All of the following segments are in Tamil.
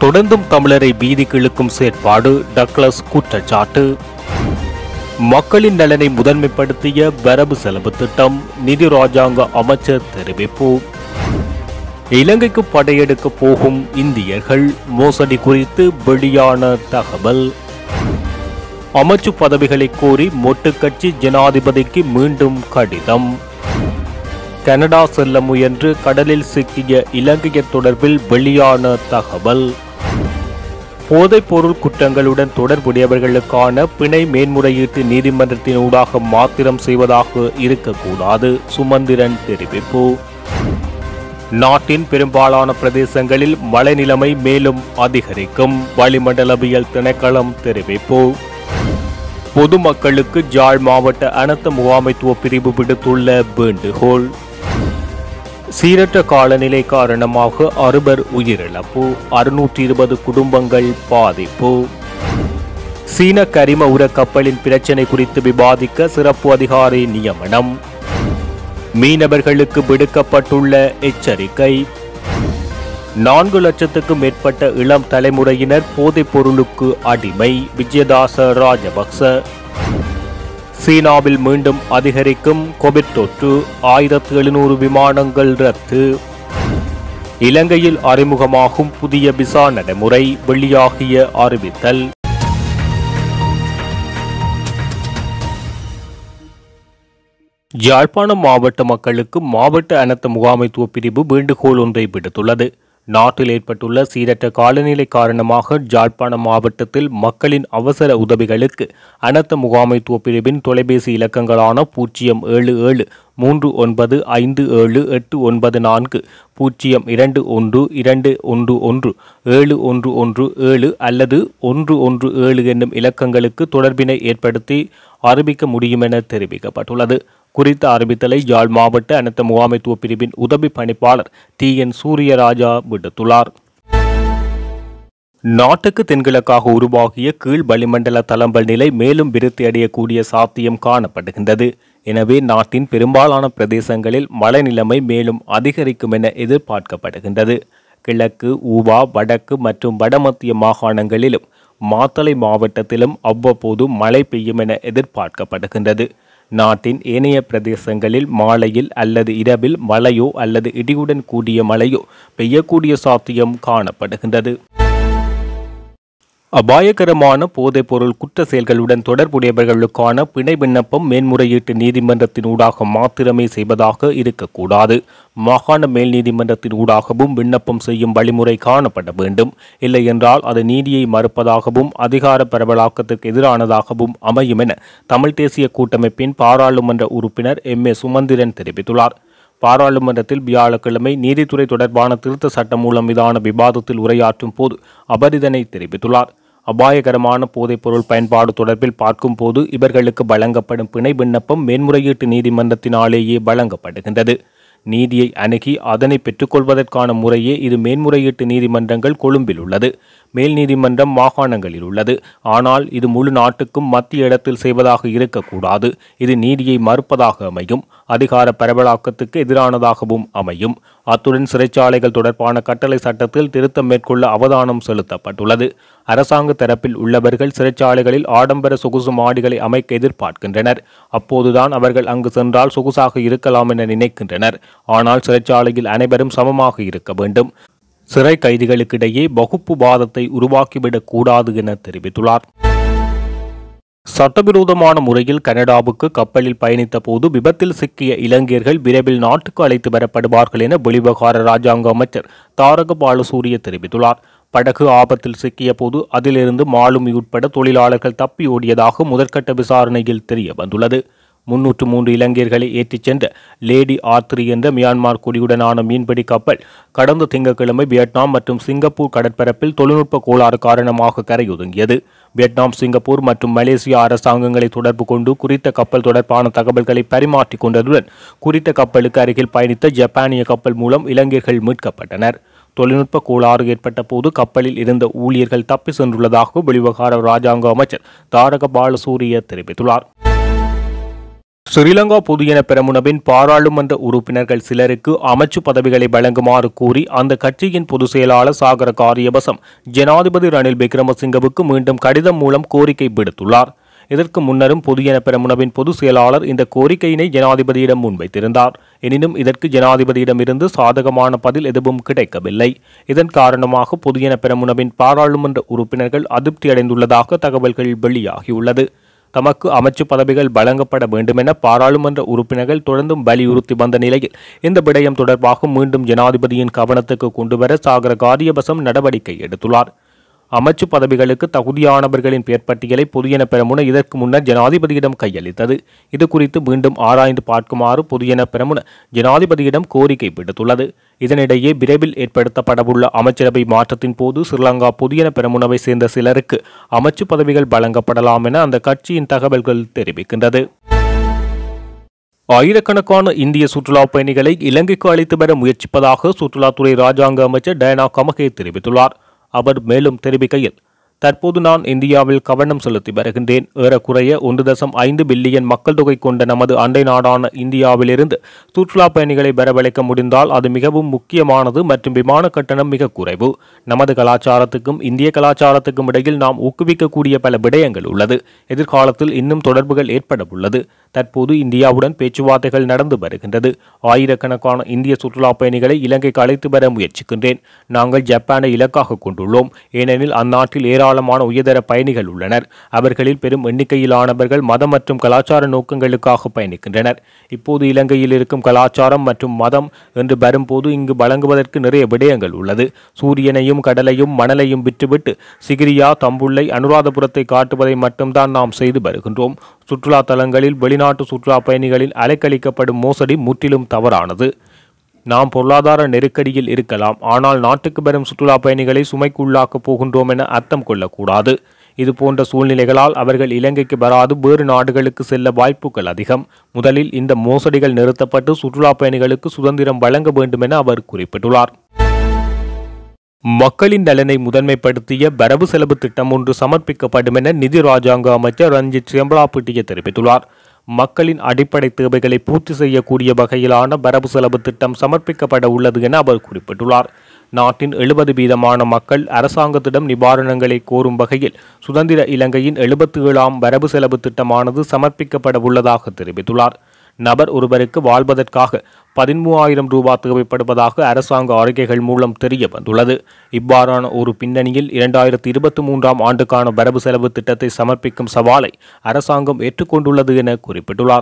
தொடர்ந்தும் தமிழரை பீதிக்கு இழுக்கும் செயற்பாடு டக்ளஸ் குற்றச்சாட்டு. மக்களின் நலனை முதன்மைப்படுத்திய வரவு செலவு திட்டம், நிதி ராஜாங்க அமைச்சர் தெரிவிப்பு. இலங்கைக்கு படையெடுக்க போகும் இந்தியர்கள் மோசடி குறித்து வெளியான தகவல். அமைச்சு பதவிகளை கோரி மொட்டு கட்சி ஜனாதிபதிக்கு மீண்டும் கடிதம். கனடா செல்ல முயன்று கடலில் சிக்கிய இலங்கையர் தொடர்பில் வெளியான தகவல். போதைப்பொருள் குற்றங்களுடன் தொடர்புடையவர்களுக்கான பிணை மேன்முறையீட்டு நீதிமன்றத்தின் ஊடாக மாத்திரம் செய்வதாக இருக்கக்கூடாது, சுமந்திரன் தெரிவிப்பு. நாட்டின் பெரும்பாலான பிரதேசங்களில் மழை நிலைமை மேலும் அதிகரிக்கும், வளிமண்டலவியல் திணைக்களம் தெரிவிப்பு. பொதுமக்களுக்கு யாழ் மாவட்ட அனர்த்த முகாமைத்துவ பிரிவு விடுத்துள்ள வேண்டுகோள். சீரற்ற காலநிலை காரணமாக 60 உயிரிழப்பு, 620 குடும்பங்கள் பாதிப்பு. சீன கரிம உர கப்பலின் பிரச்சினை குறித்து விவாதிக்க சிறப்பு அதிகாரி நியமனம். மீனவர்களுக்கு விடுக்கப்பட்டுள்ள எச்சரிக்கை. 4 லட்சத்துக்கும் மேற்பட்ட இளம் தலைமுறையினர் போதைப் பொருளுக்கு அடிமை, விஜயதாச ராஜபக்ச. சீனாவில் மீண்டும் அதிகரிக்கும் கோவிட் தொற்று, 1700 விமானங்கள் ரத்து. இலங்கையில் அறிமுகமாகும் புதிய விசா நடைமுறை, வெளியாகிய அறிவித்தல். யாழ்ப்பாணம் மாவட்ட மக்களுக்கு மாவட்ட அனர்த்த முகாமைத்துவ பிரிவு வேண்டுகோள் ஒன்றை விடுத்துள்ளது. நாட்டில் ஏற்பட்டுள்ள சீரற்ற காலநிலை காரணமாக யாழ்ப்பாணம் மாவட்டத்தில் மக்களின் அவசர உதவிகளுக்கு அனர்த்த முகாமைத்துவ பிரிவின் தொலைபேசி இலக்கங்களான 079575817 0212117 அல்லது 117 என்னும் இலக்கங்களுக்கு தொடர்பினை ஏற்படுத்தி அறிவிக்க முடியும் என தெரிவிக்கப்பட்டுள்ளது. குறித்த அறிவித்தலை யாழ் மாவட்ட அனர்த்த முகாமைத்துவ பிரிவின் உதவி பணிப்பாளர் TN சூரியராஜா விடுத்துள்ளார். நாட்டுக்கு தென்கிழக்காக உருவாகிய கீழ் வளிமண்டல தளம்பல் நிலை மேலும் விருத்தி அடையக்கூடிய சாத்தியம் காணப்படுகின்றது. எனவே நாட்டின் பெரும்பாலான பிரதேசங்களில் மழை நிலைமை மேலும் அதிகரிக்கும் என எதிர்பார்க்கப்படுகின்றது. கிழக்கு, ஊவா, வடக்கு மற்றும் வடமத்திய மாகாணங்களிலும் மாத்தளை மாவட்டத்திலும் அவ்வப்போது மழை பெய்யும் என எதிர்பார்க்கப்படுகின்றது. நாட்டின் ஏனைய பிரதேசங்களில் மாலையில் அல்லது இரவில் மழையோ அல்லது இடியுடன் கூடிய மழையோ பெய்யக்கூடிய சாத்தியம் காணப்படுகின்றது. அபாயகரமான போதைப்பொருள் குற்ற செயல்களுடன் தொடர்புடையவர்களுக்கான பிணை விண்ணப்பம் மேன்முறையீட்டு நீதிமன்றத்தின் ஊடாக மாத்திரமே செய்வதாக இருக்கக்கூடாது. மாகாண மேல் நீதிமன்றத்தின் ஊடாகவும் விண்ணப்பம் செய்யும் வழிமுறை காணப்பட வேண்டும். இல்லை என்றால் அது நீதியை மறுப்பதாகவும் அதிகார பரவலாக்கத்திற்கு எதிரானதாகவும் அமையும் என தமிழ் தேசிய கூட்டமைப்பின் பாராளுமன்ற உறுப்பினர் MA சுமந்திரன் தெரிவித்துள்ளார். பாராளுமன்றத்தில் வியாழக்கிழமை நீதித்துறை தொடர்பான திருத்த சட்டம் மூலம் மீதான விவாதத்தில் உரையாற்றும் போது அவர் இதனை தெரிவித்துள்ளார். அபாயகரமான போதைப்பொருள் பயன்பாடு தொடர்பில் பார்க்கும் போது இவர்களுக்கு வழங்கப்படும் பிணை விண்ணப்பம் மேன்முறையீட்டு நீதிமன்றத்தினாலேயே வழங்கப்படுகின்றது. நீதியை அணுகி அதனை பெற்றுக்கொள்வதற்கான முறையே இது மேன்முறையீட்டு நீதிமன்றங்கள் கொழும்பில் உள்ளது. மேல் நீதிமன்றம் மாகாணங்களில் உள்ளது. ஆனால் இது முழு நாட்டுக்கும் மத்திய இடத்தில் செய்வதாக இருக்கக்கூடாது. இது நீதியை மறுப்பதாக அமையும், அதிகார பரவலாக்கத்துக்கு எதிரானதாகவும் அமையும். அத்துடன் சிறைச்சாலைகள் தொடர்பான கட்டளை சட்டத்தில் திருத்தம் மேற்கொள்ள அவதானம் செலுத்தப்பட்டுள்ளது. அரசாங்க தரப்பில் உள்ளவர்கள் சிறைச்சாலைகளில் ஆடம்பர சொகுசு மாடிகளை அமைக்க எதிர்பார்க்கின்றனர். அப்போதுதான் அவர்கள் அங்கு சென்றால் சொகுசாக இருக்கலாம் என நினைக்கின்றனர். ஆனால் சிறைச்சாலையில் அனைவரும் சமமாக இருக்க வேண்டும். சிறை கைதிகளுக்கிடையே வகுப்புவாதத்தை உருவாக்கிவிடக் கூடாது என தெரிவித்துள்ளார். சட்டவிரோதமான முறையில் கனடாவுக்கு கப்பலில் பயணித்த போது விபத்தில் சிக்கிய இலங்கையர்கள் விரைவில் நாட்டுக்கு அழைத்து வரப்படுவார்கள் என வெளிவிவகார ராஜாங்க அமைச்சர் தாரக பாலசூரிய தெரிவித்துள்ளார். படகு ஆபத்தில் சிக்கிய போது அதிலிருந்து மாலுமி உட்பட தொழிலாளர்கள் தப்பி ஓடியதாக முதற்கட்ட விசாரணையில் தெரிய வந்துள்ளது. 303 இலங்கையர்களை ஏற்றிச் சென்ற லேடி ஆர்த்ரி என்ற மியான்மர் குடியுடனான மீன்பிடி கப்பல் கடந்த திங்கட்கிழமை வியட்நாம் மற்றும் சிங்கப்பூர் கடற்பரப்பில் தொழில்நுட்ப கோளாறு காரணமாக கரையொதுங்கியது. வியட்நாம், சிங்கப்பூர் மற்றும் மலேசியா அரசாங்கங்களை தொடர்பு கொண்டு குறித்த கப்பல் தொடர்பான தகவல்களை பரிமாற்றிக் கொண்டதுடன் குறித்த கப்பலுக்கு அருகில் பயணித்த ஜப்பானிய கப்பல் மூலம் இலங்கையர்கள் மீட்கப்பட்டனர். தொழில்நுட்ப கோளாறு ஏற்பட்ட போது கப்பலில் இருந்த ஊழியர்கள் தப்பி சென்றுள்ளதாக வெளிவிவகார ராஜாங்க அமைச்சர் தாரக பாலசூரிய தெரிவித்துள்ளார். ஸ்ரீலங்கா பொதுஜன பெரமுனவின் பாராளுமன்ற உறுப்பினர்கள் சிலருக்கு அமைச்சு பதவிகளை வழங்குமாறு கூறி அந்த கட்சியின் பொதுச் செயலாளர் சாகர காரியவசம் ஜனாதிபதி ரணில் விக்ரமசிங்கவுக்கு மீண்டும் கடிதம் மூலம் கோரிக்கை விடுத்துள்ளார். இதற்கு முன்னரும் பொதுஜன பெரமுனவின் பொதுச் செயலாளர் இந்த கோரிக்கையினை ஜனாதிபதியிடம் முன்வைத்திருந்தார். எனினும் இதற்கு ஜனாதிபதியிடமிருந்து சாதகமான பதில் எதுவும் கிடைக்கவில்லை. இதன் காரணமாக பொதுஜன பெரமுனவின் பாராளுமன்ற உறுப்பினர்கள் அதிருப்தியடைந்துள்ளதாக தகவல்கள் வெளியாகியுள்ளது. தமக்கு அமைச்சு பதவிகள் வழங்கப்பட வேண்டுமென பாராளுமன்ற உறுப்பினர்கள் தொடர்ந்தும் வலியுறுத்தி வந்த நிலையில் இந்த விடயம் தொடர்பாக மீண்டும் ஜனாதிபதியின் கவனத்துக்கு கொண்டுவர சாகர காரியவசம் நடவடிக்கை எடுத்துள்ளார். அமைச்சு பதவிகளுக்கு தகுதியானவர்களின் பெயர்பட்டியலை பொதுஜன பெரமுன இதற்கு முன்னர் ஜனாதிபதியிடம் கையளித்தது. இது குறித்து மீண்டும் ஆராய்ந்து பார்க்குமாறு பொதுஜன பெரமுன ஜனாதிபதியிடம் கோரிக்கை விடுத்துள்ளது. இதனிடையே விரைவில் ஏற்படுத்தப்படவுள்ள அமைச்சரவை மாற்றத்தின் போது ஸ்ரீலங்கா பொதுஜன பெரமுனவை சேர்ந்த சிலருக்கு அமைச்சு பதவிகள் வழங்கப்படலாம் என அந்த கட்சியின் தகவல்கள் தெரிவிக்கின்றது. ஆயிரக்கணக்கான இந்திய சுற்றுலா பயணிகளை இலங்கைக்கு அழைத்து வர முயற்சிப்பதாக சுற்றுலாத்துறை இராஜாங்க அமைச்சர் டயனா கமகே தெரிவித்துள்ளார். அவர் மேலும் தெரிவிக்கையில், தற்போது நான் இந்தியாவில் கவனம் செலுத்தி வருகின்றேன். ஏறக்குறைய 1.5 பில்லியன் மக்கள் தொகை கொண்ட நமது அண்டை நாடான இந்தியாவிலிருந்து சுற்றுலா பயணிகளை வரவழைக்க முடிந்தால் அது மிகவும் முக்கியமானது மற்றும் விமான கட்டணம் மிக குறைவு. நமது கலாச்சாரத்துக்கும் இந்திய கலாச்சாரத்துக்கும் இடையில் நாம் ஊக்குவிக்கக்கூடிய பல விடயங்கள் உள்ளது. எதிர்காலத்தில் இன்னும் தொடர்புகள் ஏற்பட உள்ளது. தற்போது இந்தியாவுடன் பேச்சுவார்த்தைகள் நடந்து வருகின்றது. ஆயிரக்கணக்கான இந்திய சுற்றுலா பயணிகளை இலங்கைக்கு அழைத்து வர முயற்சிக்கின்றேன். நாங்கள் ஜப்பானை இலக்காக கொண்டுள்ளோம். ஏனெனில் அந்நாட்டில் ஏராளமான உயர்தர பயணிகள் உள்ளனர். அவர்களில் பெரும் எண்ணிக்கையிலானவர்கள் மதம் மற்றும் கலாச்சார நோக்கங்களுக்காக பயணிக்கின்றனர். இப்போது இலங்கையில் இருக்கும் கலாச்சாரம் மற்றும் மதம் என்று வரும்போது இங்கு வழங்குவதற்கு நிறைய விடயங்கள் உள்ளது. சூரியனையும் கடலையும் மணலையும் விட்டுவிட்டு சிகிரியா, தம்புள்ளை, அனுராதபுரத்தை காட்டுவதை மட்டும்தான் நாம் செய்து வருகின்றோம். சுற்றுலா தலங்களில் வெளிநாட்டு சுற்றுலா பயணிகளில் அலைக்கழிக்கப்படும் மோசடி முற்றிலும் தவறானது. நாம் பொருளாதார நெருக்கடியில் இருக்கலாம், ஆனால் நாட்டுக்கு வரும் சுற்றுலா பயணிகளை சுமைக்குள்ளாக்கப் போகின்றோம் என அர்த்தம் கொள்ளக்கூடாது. இது போன்ற சூழ்நிலைகளால் அவர்கள் இலங்கைக்கு வராது வேறு நாடுகளுக்கு செல்ல வாய்ப்புகள் அதிகம். முதலில் இந்த மோசடிகள் நிறுத்தப்பட்டு சுற்றுலா பயணிகளுக்கு சுதந்திரம் வழங்க வேண்டும் என அவர் குறிப்பிட்டுள்ளார். மக்களின் நலனை முதன்மைப்படுத்திய வரவு செலவு திட்டம் ஒன்று சமர்ப்பிக்கப்படும் என நிதி ராஜாங்க அமைச்சர் ரஞ்சித் சியம்பலாபிட்டிய தெரிவித்துள்ளார். மக்களின் அடிப்படை தேவைகளை பூர்த்தி செய்யக்கூடிய வகையிலான வரவு செலவு திட்டம் சமர்ப்பிக்கப்பட உள்ளது என அவர் குறிப்பிட்டுள்ளார். நாட்டின் 70% மக்கள் அரசாங்கத்திடம் நிவாரணங்களை கோரும் வகையில் சுதந்திர இலங்கையின் 77ஆம் வரவு செலவு திட்டமானது சமர்ப்பிக்கப்பட உள்ளதாக தெரிவித்துள்ளார். நபர் ஒருவருக்கு வாழ்வதற்காக 13,000 ரூபாய் தேவைப்படுவதாக அரசாங்க அறிக்கைகள் மூலம் தெரிய வந்துள்ளது. இவ்வாறான ஒரு பின்னணியில் 2023ஆம் ஆண்டுக்கான வரவு செலவு திட்டத்தை சமர்ப்பிக்கும் சவாலை அரசாங்கம் ஏற்றுக்கொண்டுள்ளது என குறிப்பிட்டுள்ளார்.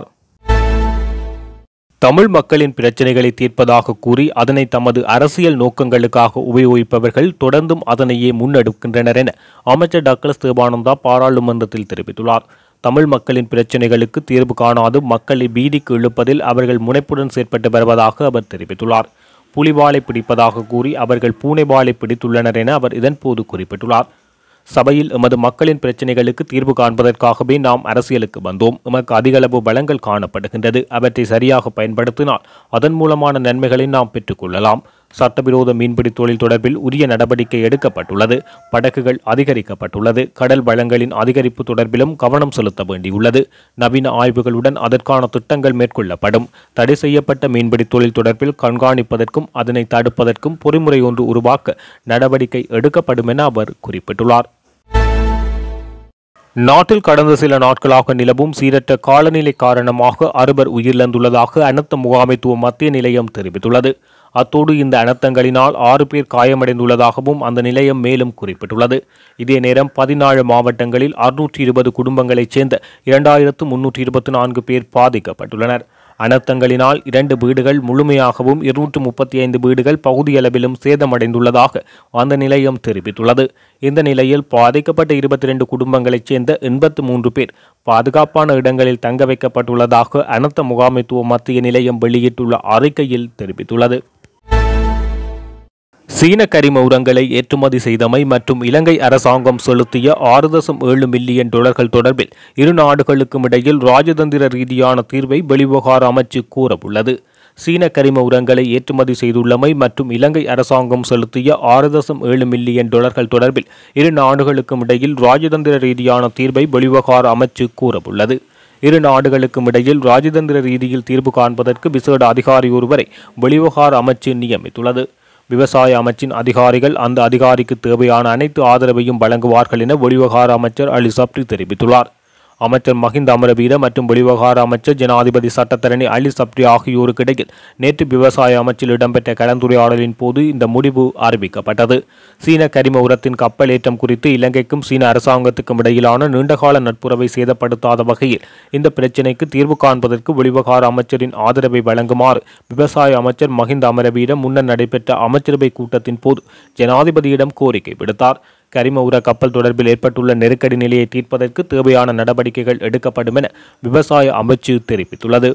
தமிழ் மக்களின் பிரச்சினைகளை தீர்ப்பதாக கூறி அதனை தமது அரசியல் நோக்கங்களுக்காக உபயோகிப்பவர்கள் தொடர்ந்தும் அதனையே முன்னெடுக்கின்றனர் என அமைச்சர் டக்ளஸ் தேவானந்தா பாராளுமன்றத்தில் தெரிவித்துள்ளார். தமிழ் மக்களின் பிரச்சினைகளுக்கு தீர்வு காணாது மக்களை பீதிக்கு இழுப்பதில் அவர்கள் முனைப்புடன் செயற்பட்டு வருவதாக அவர் தெரிவித்துள்ளார். புலிவாலை பிடிப்பதாக கூறி அவர்கள் பூனைவாலை பிடித்துள்ளனர் என அவர் இதன்போது குறிப்பிட்டுள்ளார். சபையில் எமது மக்களின் பிரச்சினைகளுக்கு தீர்வு காண்பதற்காகவே நாம் அரசியலுக்கு வந்தோம். எமக்கு அதிகளவு வளங்கள் காணப்படுகின்றது. அவற்றை சரியாக பயன்படுத்தினால் அதன் மூலமான நன்மைகளை நாம் பெற்றுக்கொள்ளலாம். சட்டவிரோத மீன்பிடி தொழில் தொடர்பில் உரிய நடவடிக்கை எடுக்கப்பட்டுள்ளது. படகுகள் அதிகரிக்கப்பட்டுள்ளது. கடல் வளங்களின் அதிகரிப்பு தொடர்பிலும் கவனம் செலுத்த வேண்டியுள்ளது. நவீன ஆய்வுகளுடன் அதற்கான திட்டங்கள் மேற்கொள்ளப்படும். தடை செய்யப்பட்ட மீன்பிடி தொழில் தொடர்பில் கண்காணிப்பதற்கும் அதனை தடுப்பதற்கும் பொறிமுறை ஒன்று உருவாக்க நடவடிக்கை எடுக்கப்படும் என அவர் குறிப்பிட்டுள்ளார். நாட்டில் கடந்த சில நாட்களாக நிலவும் சீரற்ற காலநிலை காரணமாக 6 உயிரிழந்துள்ளதாக அனர்த்த முகாமைத்துவ மத்திய நிலையம் தெரிவித்துள்ளது. அத்தோடு இந்த அனர்த்தங்களினால் 6 பேர் காயமடைந்துள்ளதாகவும் அந்த நிலையம் மேலும் குறிப்பிட்டுள்ளது. இதே நேரம் 14 மாவட்டங்களில் 620 குடும்பங்களைச் சேர்ந்த 2324 பேர் பாதிக்கப்பட்டுள்ளனர். அனர்த்தங்களினால் 2 வீடுகள் முழுமையாகவும் 235 வீடுகள் பகுதியளவிலும் சேதமடைந்துள்ளதாக அந்த நிலையம் தெரிவித்துள்ளது. இந்த நிலையில் பாதிக்கப்பட்ட 22 குடும்பங்களைச் சேர்ந்த 83 பேர் பாதுகாப்பான இடங்களில் தங்க வைக்கப்பட்டுள்ளதாக அனர்த்த முகாமைத்துவ மத்திய நிலையம் வெளியிட்டுள்ள அறிக்கையில் தெரிவித்துள்ளது. சீன கரிம உரங்களை ஏற்றுமதி செய்தமை மற்றும் இலங்கை அரசாங்கம் செலுத்திய $6.7 மில்லியன் தொடர்பில் இரு நாடுகளுக்கும் இடையில் ராஜதந்திர ரீதியான தீர்வை வெளிவிவகார அமைச்சு கூறவுள்ளது. சீன கரிம உரங்களை ஏற்றுமதி செய்துள்ளமை மற்றும் இலங்கை அரசாங்கம் செலுத்திய $6.7 மில்லியன் தொடர்பில் இரு நாடுகளுக்கும் இடையில் ராஜதந்திர ரீதியான தீர்வை வெளிவிவகார அமைச்சு கூறவுள்ளது. இரு நாடுகளுக்கும் இடையில் ராஜதந்திர ரீதியில் தீர்வு காண்பதற்கு விசேட அதிகாரி ஒருவரை வெளிவிவகார அமைச்சு நியமித்துள்ளது. விவசாய அமைச்சின் அதிகாரிகள் அந்த அதிகாரிக்கு தேவையான அனைத்து ஆதரவையும் வழங்குவார்கள் என வெளிவிவகார அமைச்சர் அலி சப்ரி தெரிவித்துள்ளார். அமைச்சர் மஹிந்த அமரவீர மற்றும் வெளிவிவகார அமைச்சர் ஜனாதிபதி சட்டத்தரணி அலி சப்ரி ஆகியோருக்கு இடையில் நேற்று விவசாய அமைச்சில் இடம்பெற்ற கலந்துரையாடலின் போது இந்த முடிவு அறிவிக்கப்பட்டது. சீன கரிம உரத்தின் கப்பலேற்றம் குறித்து இலங்கைக்கும் சீன அரசாங்கத்துக்கும் இடையிலான நீண்டகால நட்புறவை சேதப்படுத்தாத வகையில் இந்த பிரச்சினைக்கு தீர்வு காண்பதற்கு வெளிவிவகார அமைச்சரின் ஆதரவை வழங்குமாறு விவசாய அமைச்சர் மஹிந்த அமரவீர முன்னர் நடைபெற்ற அமைச்சரவை கூட்டத்தின் போது ஜனாதிபதியிடம் கோரிக்கை விடுத்தார். கரிம உர கப்பல் தொடர்பில் ஏற்பட்டுள்ள நெருக்கடி நிலையை தீர்ப்பதற்கு தேவையான நடவடிக்கைகள் எடுக்கப்படும் என விவசாய அமைச்சு தெரிவித்துள்ளது.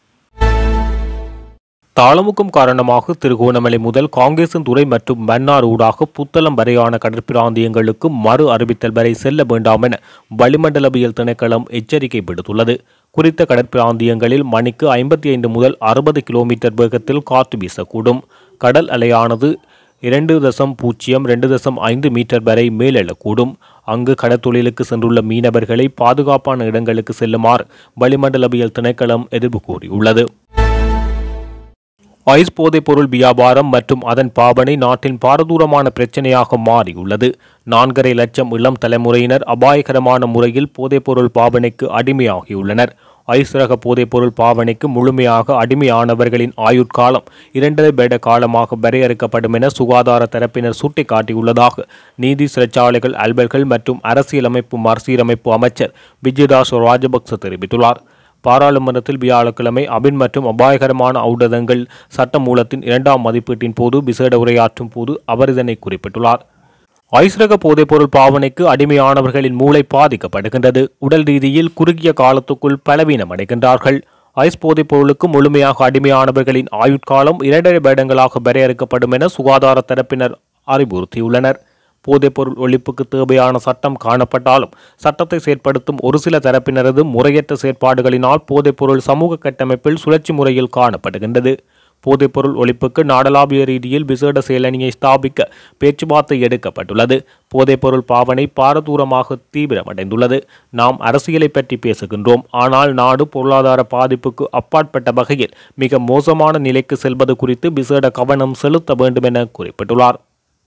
தாளமுக்கம் காரணமாக திருகோணமலை முதல் காங்கேசன் துறை மற்றும் மன்னார் ஊடாக புத்தளம் வரையான கடற்பிராந்தியங்களுக்கு மறு அறிவித்தல் வரை செல்ல வேண்டாம் என வளிமண்டலவியல் திணைக்களம் எச்சரிக்கை விடுத்துள்ளது. குறித்த கடற்பிராந்தியங்களில் மணிக்கு 55 முதல் 60 கிலோமீட்டர் வேகத்தில் காற்று வீசக்கூடும். கடல் அலையானது 2.0-2.5 மீட்டர் வரை மேலெழக்கூடும். அங்கு கடற்தொழிலுக்கு சென்றுள்ள மீனவர்களை பாதுகாப்பான இடங்களுக்கு செல்லுமாறு வளிமண்டலவியல் திணைக்களம் எதிர்ப்பு கூறியுள்ளது. ஐஸ் போதைப் பொருள் வியாபாரம் மற்றும் அதன் பாவனை நாட்டின் பாரதூரமான பிரச்சினையாக மாறியுள்ளது. 4.5 லட்சம் இளம் தலைமுறையினர் அபாயகரமான முறையில் போதைப்பொருள் பாவனைக்கு அடிமையாகியுள்ளனர். ஐஸ் ரக போதைப்பொருள் பாவனைக்கு முழுமையாக அடிமையானவர்களின் ஆயுட்காலம் 2.5 வருட காலமாக வரையறுக்கப்படும் என சுகாதார தரப்பினர் சுட்டிக்காட்டியுள்ளதாக நீதி சிறைச்சாலைகள் அலுவல்கள் மற்றும் அரசியலமைப்பு மறுசீரமைப்பு அமைச்சர் விஜயதாஸ் ராஜபக்ச தெரிவித்துள்ளார். பாராளுமன்றத்தில் வியாழக்கிழமை அபின் மற்றும் அபாயகரமான ஊடகங்கள் சட்டமூலத்தின் 2ஆம் மதிப்பீட்டின் போது விசேட உரையாற்றும் போது அவர் இதனை குறிப்பிட்டுள்ளார். ஐஸ் ரக போதைப்பொருள் பாவனைக்கு அடிமையானவர்களின் மூளை பாதிக்கப்படுகின்றது. உடல் ரீதியில் குறுகிய காலத்துக்குள் பலவீனம் அடைகின்றார்கள். ஐஸ் போதைப் பொருளுக்கு முழுமையாக அடிமையானவர்களின் ஆயுட்காலம் 2.5 வருடங்களாக வரையறுக்கப்படும் என சுகாதார தரப்பினர் அறிவுறுத்தியுள்ளனர். போதைப்பொருள் ஒழிப்புக்கு தேவையான சட்டம் காணப்பட்டாலும் சட்டத்தை செயற்படுத்தும் ஒரு சில தரப்பினரது முறையற்ற செயற்பாடுகளினால் போதைப்பொருள் சமூக கட்டமைப்பில் சுழற்சி முறையில் காணப்படுகின்றது. போதைப்பொருள் ஒழிப்புக்கு நாடளாவிய ரீதியில் விசேட செயலணியை ஸ்தாபிக்க பேச்சுவார்த்தை எடுக்கப்பட்டுள்ளது. போதைப்பொருள் பாவனை பாரதூரமாக தீவிரமடைந்துள்ளது. நாம் அரசியலை பற்றி பேசுகின்றோம், ஆனால் நாடு பொருளாதார பாதிப்புக்கு அப்பாற்பட்ட வகையில் மிக மோசமான நிலைக்கு செல்வது குறித்து விசேட கவனம் செலுத்த வேண்டும் என குறிப்பிட்டுள்ளார்.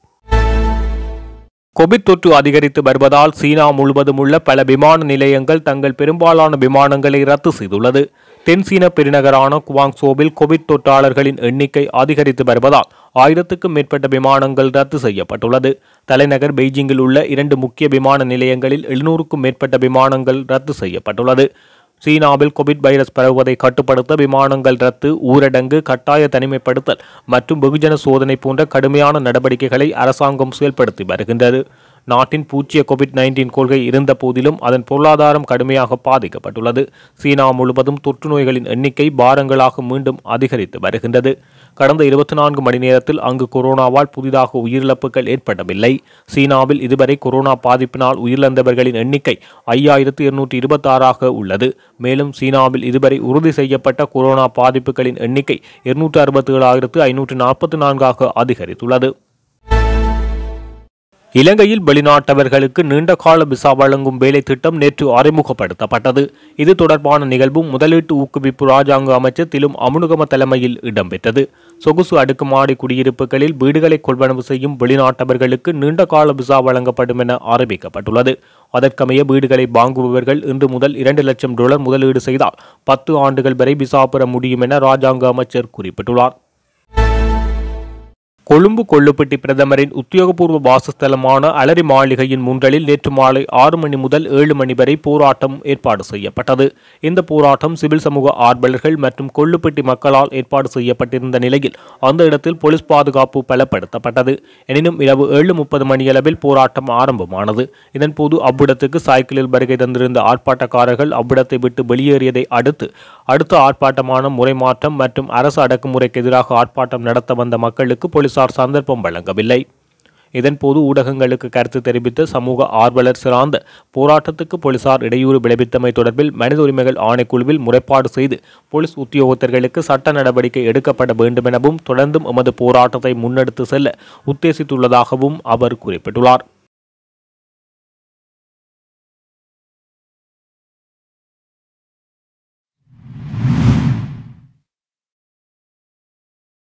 கோவிட் தொற்று அதிகரித்து வருவதால் சீனா முழுவதும் உள்ள பல விமான நிலையங்கள் தங்கள் பெரும்பாலான விமானங்களை ரத்து செய்துள்ளது. தென்சீன பெருநகரான குவாங்சோவில் கோவிட் தொற்றாளர்களின் எண்ணிக்கை அதிகரித்து வருவதால் 1000க்கும் மேற்பட்ட விமானங்கள் ரத்து செய்யப்பட்டுள்ளது. தலைநகர் பெய்ஜிங்கில் உள்ள 2 முக்கிய விமான நிலையங்களில் 700க்கும் மேற்பட்ட விமானங்கள் ரத்து செய்யப்பட்டுள்ளது. சீனாவில் கோவிட் வைரஸ் பரவுவதை கட்டுப்படுத்த விமானங்கள் ரத்து, ஊரடங்கு, கட்டாய தனிமைப்படுத்தல் மற்றும் வெகுஜன சோதனை போன்ற கடுமையான நடவடிக்கைகளை அரசாங்கம் செயல்படுத்தி வருகின்றது. நாட்டின் பூச்சிய கோவிட்-19 கொள்கை இருந்த போதிலும் அதன் பொருளாதாரம் கடுமையாக பாதிக்கப்பட்டுள்ளது. சீனா முழுவதும் தொற்று நோய்களின் எண்ணிக்கை வாரங்களாக மீண்டும் அதிகரித்து வருகின்றது. கடந்த 24 மணி நேரத்தில் அங்கு கொரோனாவால் புதிதாக உயிரிழப்புகள் ஏற்படவில்லை. சீனாவில் இதுவரை கொரோனா பாதிப்பினால் உயிரிழந்தவர்களின் எண்ணிக்கை 5226 உள்ளது. மேலும் சீனாவில் இதுவரை உறுதி செய்யப்பட்ட கொரோனா பாதிப்புகளின் எண்ணிக்கை 267,544 அதிகரித்துள்ளது. இலங்கையில் வெளிநாட்டவர்களுக்கு நீண்டகால விசா வழங்கும் வேலை திட்டம் நேற்று அறிமுகப்படுத்தப்பட்டது. இது தொடர்பான நிகழ்வும் முதலீட்டு ஊக்குவிப்பு இராஜாங்க அமைச்சர் திலும் அமுனுகம தலைமையில் இடம்பெற்றது. சொகுசு அடுக்குமாடி குடியிருப்புகளில் வீடுகளை கொள்வனவு செய்யும் வெளிநாட்டவர்களுக்கு நீண்டகால விசா வழங்கப்படும் என அறிவிக்கப்பட்டுள்ளது. அதற்கமைய வீடுகளை வாங்குபவர்கள் இன்று முதல் $2 லட்சம் முதலீடு செய்தால் 10 ஆண்டுகள் வரை விசா பெற முடியும் என இராஜாங்க அமைச்சர் குறிப்பிட்டுள்ளார். கொழும்பு கொள்ளுப்பட்டி பிரதமரின் உத்தியோகபூர்வ வாசஸ்தலமான அலரி மாளிகையின் முன்றலில் நேற்று மாலை 6 மணி முதல் 7 மணி வரை போராட்டம் ஏற்பாடு செய்யப்பட்டது. இந்த போராட்டம் சிவில் சமூக ஆர்வலர்கள் மற்றும் கொள்ளுப்பட்டி மக்களால் ஏற்பாடு செய்யப்பட்டிருந்த நிலையில் அந்த இடத்தில் போலீஸ் பாதுகாப்பு பலப்படுத்தப்பட்டது. எனினும் இரவு 7:30 மணியளவில் போராட்டம் ஆரம்பமானது. இதன்போது அவ்விடத்துக்கு சைக்கிளில் வருகை தந்திருந்த ஆர்ப்பாட்டக்காரர்கள் அவ்விடத்தை விட்டு வெளியேறியதை அடுத்த ஆர்ப்பாட்டமான முறைமாற்றம் மற்றும் அரசு அடக்குமுறைக்கு எதிராக ஆர்ப்பாட்டம் நடத்த வந்த மக்களுக்கு போலீசார் சந்தர்ப்பம் வழங்கவில்லை. இதன்போது ஊடகங்களுக்கு கருத்து தெரிவித்த சமூக ஆர்வலர் சிறாந்த போராட்டத்துக்கு போலீசார் இடையூறு விளைவித்தமை தொடர்பில் மனித உரிமைகள் ஆணைக்குழுவில் முறைப்பாடு செய்து போலீஸ் உத்தியோகத்தர்களுக்கு சட்ட நடவடிக்கை எடுக்கப்பட வேண்டும் எனவும் தொடர்ந்தும் எமது போராட்டத்தை முன்னெடுத்து செல்ல உத்தேசித்துள்ளதாகவும் அவர் குறிப்பிட்டுள்ளார்.